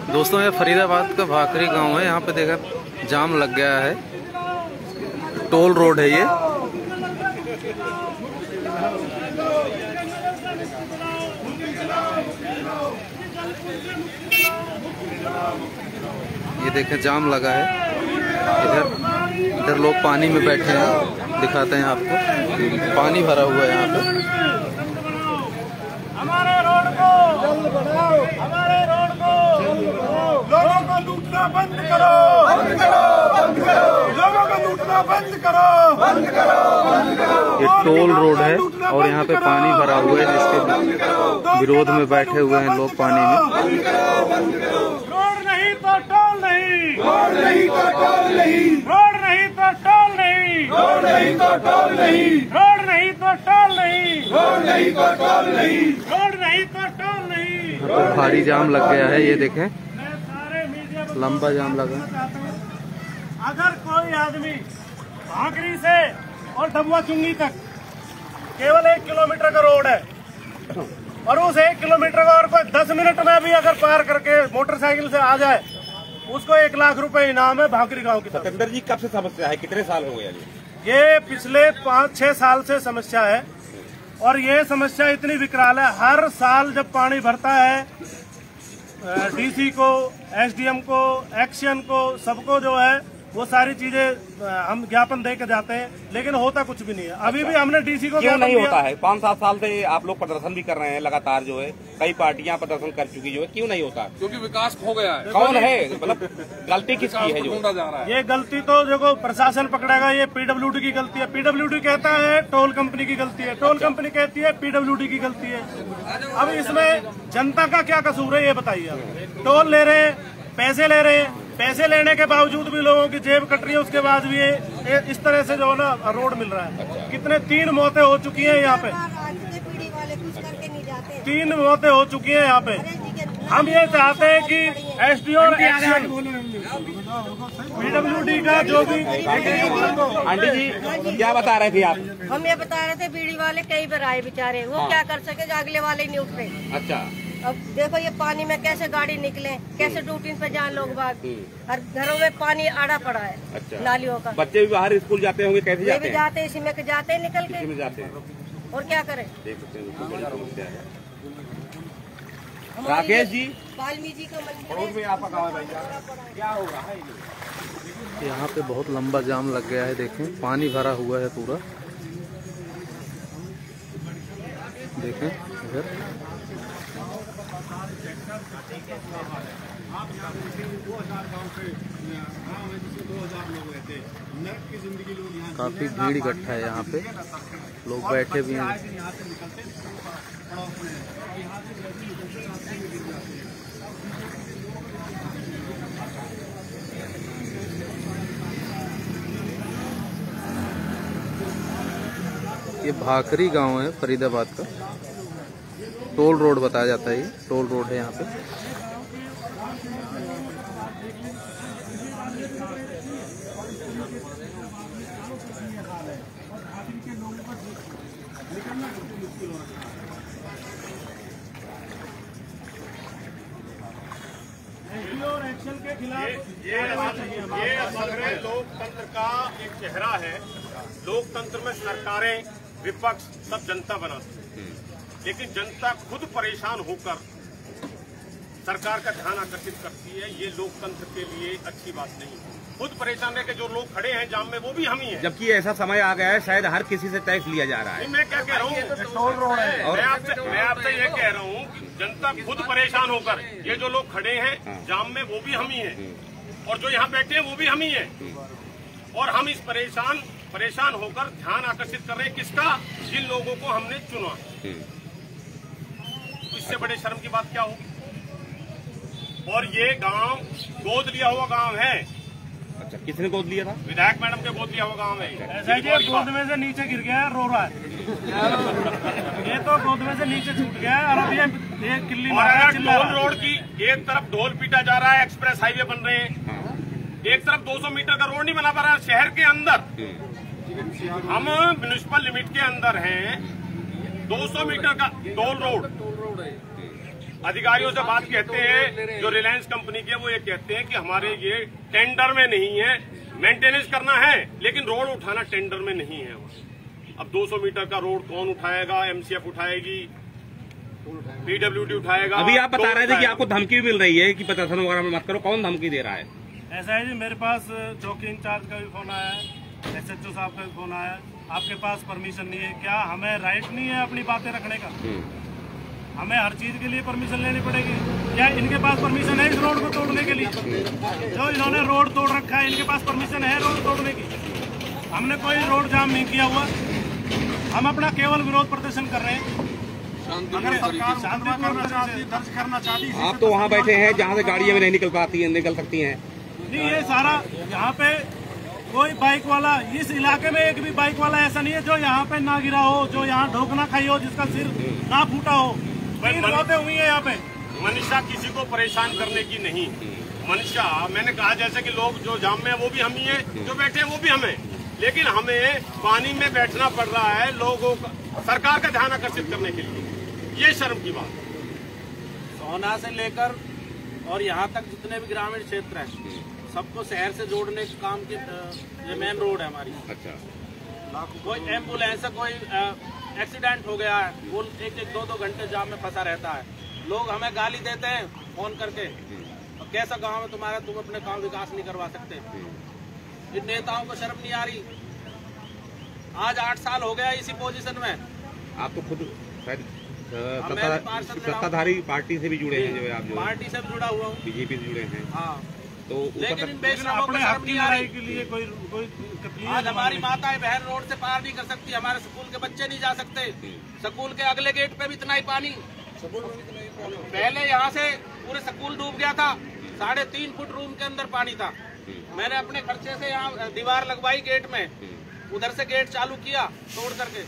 दोस्तों ये फरीदाबाद का भाकरी गांव है। यहाँ पे देखा जाम लग गया है। टोल रोड है ये देखें जाम लगा है। इधर लोग पानी में बैठे हैं। दिखाते हैं आपको, पानी भरा हुआ है यहाँ पे। हमारे रोड को जल्द बढ़ाओ, हमारे रोड को लोगों को लूटना बंद करो, बंद करो, बंद करो, लोगों को लूटना बंद करो, बंद करो, बंद करो। ये टोल रोड है और यहाँ पे पानी भरा हुआ है, जिसके विरोध में बैठे हुए हैं लोग पानी में। रोड नहीं तो टोल नहीं, रोड नहीं तो टोल नहीं, रोड नहीं तो टोल नहीं, रोड नहीं तो टोल नहीं, रोड नहीं तो टोल नहीं, रोड नहीं तो टोल नहीं, रोड नहीं तो टोल नहीं। यहाँ पे भारी जाम लग गया है। ये देखें लंबा जाम लगा। अगर कोई आदमी भाकरी से और डबुआ चुंगी तक केवल 1 किलोमीटर का रोड है और उस 1 किलोमीटर का और कोई 10 मिनट में भी अगर पार करके मोटरसाइकिल से आ जाए, उसको 1 लाख रुपए इनाम है भाकरी गांव की तरफ। सतेंद्र जी, कब से समस्या है? कितने साल हो गए? ये पिछले 5-6 साल से समस्या है और ये समस्या इतनी विकराल है। हर साल जब पानी भरता है, डीसी को, एसडीएम को, एक्शन को, सबको जो है वो सारी चीजें हम ज्ञापन दे के जाते हैं, लेकिन होता कुछ भी नहीं है। अभी भी हमने डीसी को क्यों नहीं होता है? 5-7 साल से आप लोग प्रदर्शन भी कर रहे हैं लगातार, जो है कई पार्टियां प्रदर्शन कर चुकी, जो है क्यों नहीं होता? क्योंकि विकास खो गया है। कौन है, मतलब गलती किसकी है? जो ढूंढा जा रहा है, ये गलती तो देखो प्रशासन पकड़ेगा, ये पीडब्ल्यूडी की गलती है। पीडब्ल्यूडी कहता है टोल कंपनी की गलती है, टोल कंपनी कहती है पीडब्ल्यूडी की गलती है। अब इसमें जनता का क्या कसूर है ये बताइए आप। टोल ले रहे हैं, पैसे ले रहे हैं, पैसे लेने के बावजूद भी लोगों की जेब कट रही है, उसके बाद भी ये इस तरह से जो है ना रोड मिल रहा है। कितने 3 मौतें हो चुकी हैं यहाँ पे, 3 मौतें हो चुकी हैं यहाँ पे। हम ये चाहते हैं कि एसडीओ और एक्शन पीडब्ल्यूडी का जो भी। आंटी जी क्या बता रहे थे आप? हम ये बता रहे थे बीड़ी वाले कई बार आए बेचारे, वो क्या कर सके, अगले वाले नहीं उठ रहे। अच्छा, अब देखो ये पानी में कैसे गाड़ी निकले, कैसे ड्यूटी पे जाए लोग बाग, और घरों में पानी आड़ा पड़ा है। अच्छा, नालियों का। बच्चे भी बाहर स्कूल जाते होंगे, कैसे ये जाते भी हैं? जाते हैं, इसी में जाते हैं निकल के, जाते हैं। और क्या करें? देख सकते हैं बड़ी समस्या है। राकेश जी, वाल्मीकि जी का पड़ोस में आपका गाँव है भैया, क्या हो रहा है? यहाँ पे बहुत लंबा जाम लग गया है। देखें पानी भरा हुआ है पूरा। देखें इधर काफी भीड़ इकट्ठा है। यहाँ पे लोग बैठे भी हैं। ये भाकरी गांव है फरीदाबाद का। टोल रोड बताया जाता है, ये टोल रोड है यहाँ पे। और एक्शन के खिलाफ ये हमारे लोकतंत्र का एक चेहरा है। लोकतंत्र में सरकारें, विपक्ष सब जनता बनाती है, लेकिन जनता खुद परेशान होकर सरकार का ध्यान आकर्षित करती है। ये लोकतंत्र के लिए अच्छी बात नहीं है। खुद परेशान है कि जो लोग खड़े हैं जाम में वो भी हम ही हैं। जबकि ऐसा समय आ गया है, शायद हर किसी से टैक्स लिया जा रहा है। मैं क्या कह रहा हूँ, टोल रोड है। मैं आपसे ये कह रहा हूँ कि जनता खुद परेशान होकर, ये जो लोग खड़े हैं जाम में वो भी हम ही हैं, और जो यहाँ बैठे हैं वो भी हम ही हैं, और हम इस परेशान होकर ध्यान आकर्षित कर रहे हैं किसका? जिन लोगों को हमने चुना। इससे बड़े शर्म की बात क्या होगी? और ये गांव गोद लिया हुआ गांव है। अच्छा, किसने गोद लिया था? विधायक मैडम के गोद लिया हुआ गांव है। ऐसा ही गोद में से नीचे गिर गया है, रो रहा है। ये तो गोद में से नीचे छूट गया है और अब ये किल्ली टोल रोड की एक तरफ ढोल पीटा जा रहा है, एक्सप्रेस हाईवे बन रहे हैं, एक तरफ 200 मीटर का रोड नहीं बना पा रहा है। शहर के अंदर हम म्युनिसिपल लिमिट के अंदर हैं, 200 मीटर का टोल रोड अधिकारियों से बात कहते हैं, जो रिलायंस कंपनी के, वो ये कहते हैं कि हमारे ये टेंडर में नहीं है, मेंटेनेंस करना है लेकिन रोड उठाना टेंडर में नहीं है। अब 200 मीटर का रोड कौन उठाएगा? एमसीएफ उठाएगी, पीडब्ल्यूडी उठाएगा। अभी आप बता रहे थे कि आपको धमकी भी मिल रही है कि प्रदर्शन वगैरह में मत करो, कौन धमकी दे रहा है? ऐसा है जी, मेरे पास चौकी इंचार्ज का भी फोन आया है, SHO साहब का भी फोन आया है। आपके पास परमिशन नहीं है क्या? हमें राइट नहीं है अपनी बातें रखने का? हमें हर चीज के लिए परमिशन लेनी पड़ेगी क्या? इनके पास परमिशन है इस रोड को तोड़ने के लिए? जो इन्होंने रोड तोड़ रखा है, इनके पास परमिशन है रोड तोड़ने की? हमने कोई रोड जाम नहीं किया हुआ, हम अपना केवल विरोध प्रदर्शन कर रहे हैं। अगर सरकार शांति दर्ज करना चाहती है। आप तो वहाँ बैठे हैं जहाँ से गाड़ियाँ भी नहीं निकल सकती हैं। नहीं, ये सारा यहाँ पे कोई बाइक वाला, इस इलाके में एक भी बाइक वाला ऐसा नहीं है जो यहाँ पे ना गिरा हो, जो यहाँ ढोक ना खाई हो, जिसका सिर ना फूटा हो। मौतें हुई है यहाँ पे। मनीषा किसी को परेशान करने की नहीं। मनीषा, मैंने कहा जैसे कि लोग जो जाम में है वो भी हम ही हैं, जो बैठे हैं वो भी हमें, लेकिन हमें पानी में बैठना पड़ रहा है लोगों का, सरकार का ध्यान आकर्षित करने के लिए। ये शर्म की बात। सोना से लेकर और यहाँ तक जितने भी ग्रामीण क्षेत्र हैं, सबको शहर से जोड़ने के काम की ये मेन रोड है हमारी। अच्छा। कोई एम्बुलेंस, कोई एक्सीडेंट हो गया है, वो एक 2-2 घंटे जाम में फंसा रहता है। लोग हमें गाली देते हैं फोन करके, कैसा गांव है तुम्हारा, तुम अपने गांव विकास नहीं करवा सकते। इन नेताओं को शर्म नहीं आ रही? आज 8 साल हो गया इसी पोजीशन में। आप तो खुद सत्ताधारी पार्टी से भी जुड़े हैं, जो आप पार्टी से भी जुड़ा हुआ हूँ, बीजेपी से जुड़े हैं। हाँ, तो लेकिन इन बेशरमों को शर्म नहीं आ रही। के लिए कोई आज हमारी माताएं बहन रोड से पार नहीं कर सकती, हमारे स्कूल के बच्चे नहीं जा सकते। स्कूल के अगले गेट पे भी इतना ही पानी। पहले यहाँ से पूरे स्कूल डूब गया था, 3.5 फुट रूम के अंदर पानी था। मैंने अपने खर्चे से यहाँ दीवार लगवाई गेट में, उधर से गेट चालू किया तोड़ करके।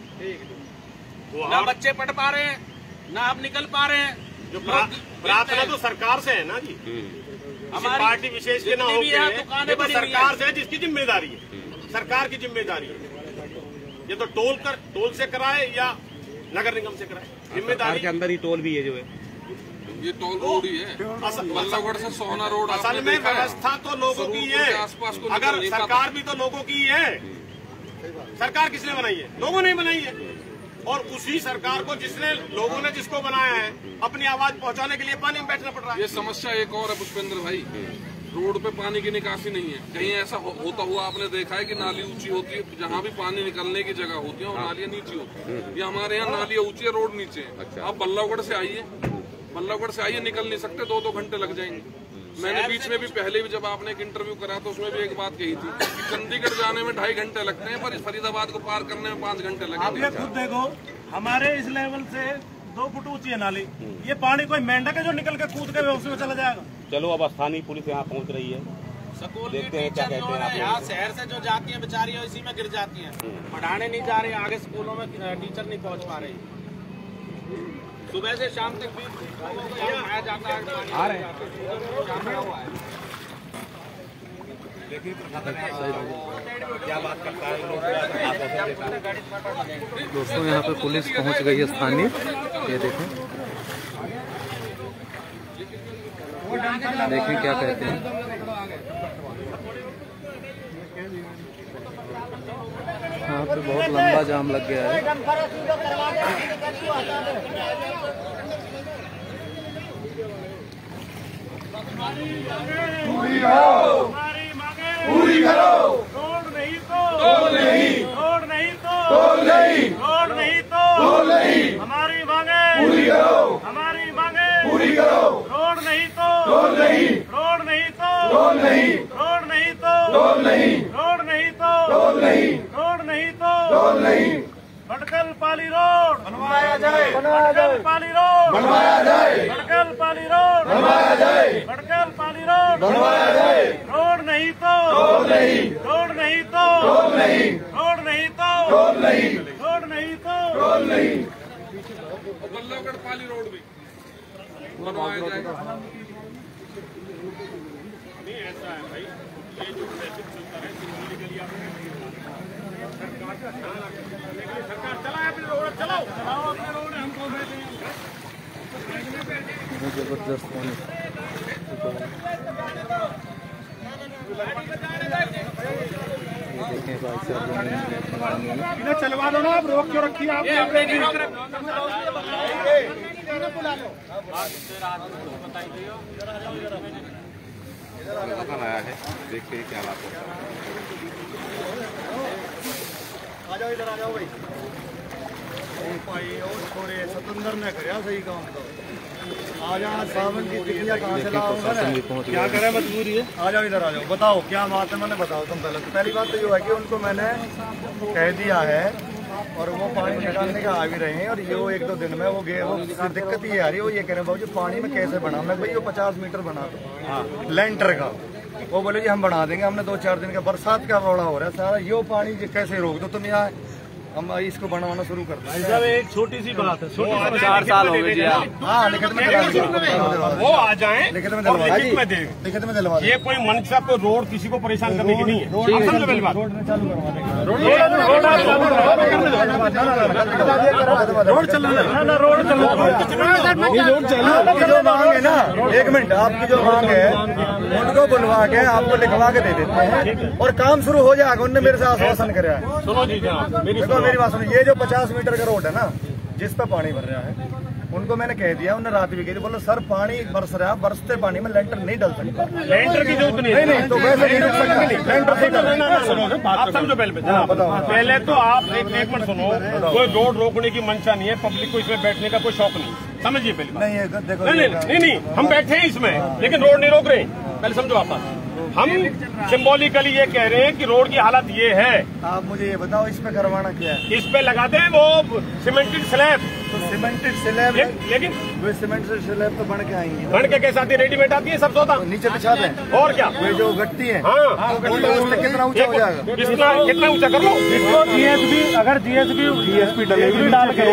ना बच्चे पढ़ पा रहे हैं, ना हम निकल पा रहे हैं। जो प्रार्थना तो सरकार से है ना जी, हमारी पार्टी विशेष के ना हो के, ये तो सरकार से है जिसकी जिम्मेदारी है, सरकार की जिम्मेदारी है। ये तो टोल से कराए या नगर निगम से कराए, जिम्मेदारी के अंदर ही टोल भी है जो है। ये टोल रोड ही है, बल्लभगढ़ से सोना रोड। असल में व्यवस्था तो लोगों की है, अगर सरकार भी तो लोगों की है। सरकार किसने बनाई है? लोगों ने बनाई है। और उसी सरकार को लोगों ने जिसको बनाया है, अपनी आवाज पहुंचाने के लिए पानी में बैठना पड़ रहा है। ये समस्या एक और है पुष्पेंद्र भाई, रोड पे पानी की निकासी नहीं है। कहीं ऐसा होता हुआ आपने देखा है कि नाली ऊंची होती है, जहाँ भी पानी निकलने की जगह होती है और नालियाँ नीची होती है। ये हमारे यहाँ नालियाँ ऊंची है, रोड नीचे है। आप बल्लभगढ़ से आइए, निकल नहीं सकते, 2-2 घंटे लग जाएंगे। मैंने बीच में भी पहले भी जब आपने एक इंटरव्यू करा तो उसमें भी एक बात कही थी कि चंडीगढ़ जाने में 2.5 घंटे लगते हैं, पर फरीदाबाद को पार करने में 5 घंटे लगेंगे। आप ये खुद देखो, हमारे इस लेवल से 2 फुट ऊंची है नाली, ये पानी कोई मेंढक है जो निकल के कूद के उसमें चला जाएगा? चलो, अब स्थानीय पुलिस यहाँ पहुँच रही है, स्कूल की टीचर जो है यहाँ शहर से जो जाती है बेचारी इसी में गिर जाती है, पढ़ाने नहीं जा रही, आगे स्कूलों में टीचर नहीं पहुँच पा रही। सुबह से शाम तक भी आया जाता है, आ रहे हैं। क्या बात करता है दोस्तों, यहाँ पे पुलिस पहुँच गई है स्थानीय, ये देखें क्या कहते हैं। यहाँ पे बहुत लंबा जाम लग गया है। पूरी करो। रोड नहीं तो टोल नहीं, रोड नहीं तो टोल नहीं, रोड नहीं तो टोल नहीं। हमारी मांगे पूरी करो, हमारी मांगे पूरी करो। रोड नहीं तो टोल नहीं, रोड नहीं तो टोल नहीं, रोड नहीं तो टोल नहीं, रोड नहीं तो टोल नहीं, रोड नहीं तो टोल नहीं। भटकल पाली रोड बनवाया जाए, भटकल पाली रोड बनवाया जाए, भटकल पाली रोड बनवाया जाए, भटकल पाली रोड बनवाया जाए। रोड नहीं तो टोल नहीं, रोड नहीं तो टोल नहीं, रोड नहीं तो टोल नहीं, रोड नहीं तो टोल नहीं। बल्लभगढ़ पाली रोड भी बनवाया जाए। नहीं ऐसा है भाई, ये जो ट्रैफिक चलता है सरकार चलाए अपने रोड, चलाओ अपने रोड, हमको जबरदस्त पानी। देखें भाई साहब चलवा दो ना, आप रोक क्यों रखी आप? आया है, देखते क्या हालात होता है। आ जाओ, इधर आ जाओ भाई। सतंदर ने कराया सही काम तो। आ जाओ, सावन की टिकिया कहाँ से लाऊंगा ना? क्या करे, मजबूरी है। आ जाओ, इधर आ जाओ, बताओ क्या बात है। मैंने बताओ तुम पहले। तो पहली बात तो ये है कि उनको मैंने कह दिया है और वो पानी निकालने का आ भी रहे हैं। और ये 1-2 दिन में वो गए, वो दिक्कत ये आ रही है, वो ये कह रहे हैं बाबू जी पानी में कैसे बना। मैं भाई वो 50 मीटर बना दो लेंटर का। वो बोले जी हम बना देंगे। हमने 2-4 दिन का बरसात का रोड़ा हो रहा है सारा, ये पानी कैसे रोक दो तुम यहाँ। हम इसको बनाना शुरू कर दें। जब एक छोटी सी बात है, 4 साल हो गए जी। हाँ, लिखित में वो आ जाए, लिखित में दिलवा दें, लिखित में दिलवा दें। ये कोई मंशा को रोड किसी को परेशान करने की नहीं है। आप समझो पहली बात। जो मांग है ना, 1 मिनट, आपकी जो मांग है उनको बुलवा के आपको लिखवा के दे देते हैं और काम शुरू हो जाएगा। उन्होंने मेरे से आश्वासन कराया है। सुनो जी, मेरी बात सुनो। ये जो 50 मीटर का रोड है ना, जिस पे पानी भर रहा है, उनको मैंने कह दिया। उन्हें रात भी कही, बोलो सर पानी बरस रहा है, बरसते पानी में लेंटर नहीं डल सकता। लेंटर की जरूरत नहीं। नहीं, तो वैसे नहीं रुक सकता। लेंटर नहीं डल। आप समझो पहले तो आप एक मिनट सुनो। कोई रोड रोकने की मंशा नहीं है, पब्लिक को इसमें बैठने का कोई शौक नहीं। समझिए पहले बात। नहीं, देखो नहीं, हम बैठे हैं इसमें, लेकिन रोड नहीं रोक रहे। पहले समझो आप। हम सिंबॉलिकली ये कह रहे हैं कि रोड की हालत ये है। आप मुझे ये बताओ इस पे करवाना क्या है? इस पे लगाते हैं वो सीमेंटेड स्लैब। तो सीमेंटेड स्लैब, लेकिन वे सीमेंटेड स्लैब तो बन के आएंगी। बन के कैसे आती है? रेडीमेड आती है सब सौदा। नीचे बिछा दें और क्या, वे जो गट्टी है, हाँ, कितना ऊंचा हो जाएगा? कितना ऊंचा कर लो। अगर जीएसपी डिलीवरी डाल के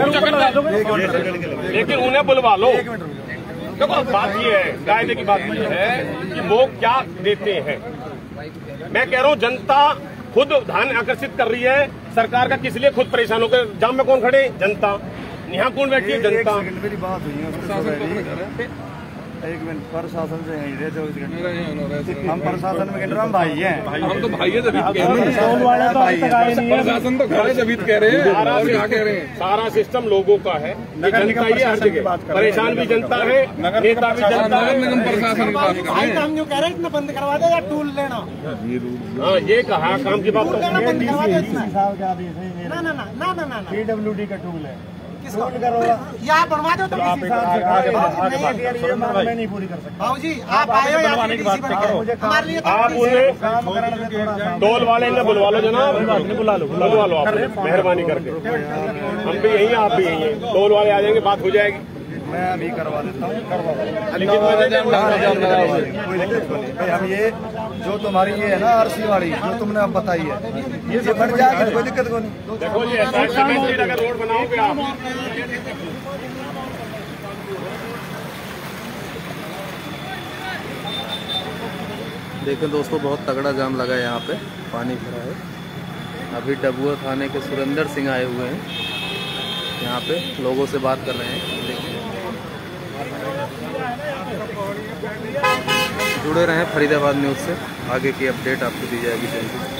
लेकिन उन्हें बुलवा लो। देखो बात ये है, कायदे की बात ये है कि वो क्या देते हैं। मैं कह रहा हूँ जनता खुद ध्यान आकर्षित कर रही है सरकार का, किस लिए खुद परेशान होकर। जाम में कौन खड़े? जनता। यहाँ कौन बैठी है? जनता। मेरी बात हुई है, एक मिनट। प्रशासन से यहीं रहे 24 घंटे। हम प्रशासन में हम भाई हैं। हम तो भाई है, जब प्रशासन तो खड़े जब कह रहे हैं। और क्या कह रहे हैं? सारा सिस्टम लोगों का है। जनता ही हर जगह परेशान भी जनता है, नेता भी जनता है। नगर निगम प्रशासन की बात कर रहे हैं। हम जो कह रहे हैं इतना बंद करवा देगा टूल लेना। हाँ, ये कहा काम की बात। ना PWD का टूल है। यहाँ बनवा दो तो मैं नहीं पूरी कर सकता। बाबूजी आप आए हो, बनवाने की बात हमारे लिए। आप उन्हें टोल वाले ने बुलवा लो जनाब, बुलवा लो आप, मेहरबानी करके। हम भी यही हैं, आप भी यही हैं। टोल वाले आ जाएंगे, बात हो जाएगी। मैं अभी करवा देता हूँ, कोई दिक्कत नहीं भाई। हम ये जो तुम्हारी ये है ना RC वाली जो तुमने अब बताई है, ये से फट जाएगा, कोई दिक्कत को नहीं। देखो जी, अगर रोड बनाओगे आप, देखें दोस्तों, बहुत तगड़ा जाम लगा है यहाँ पे, पानी भरा है। अभी डबुआ थाने के सुरेंद्र सिंह आए हुए हैं, यहाँ पे लोगों से बात कर रहे हैं। देखिए, जुड़े रहें फरीदाबाद न्यूज़ से, आगे की अपडेट आपको दी जाएगी जल्दी।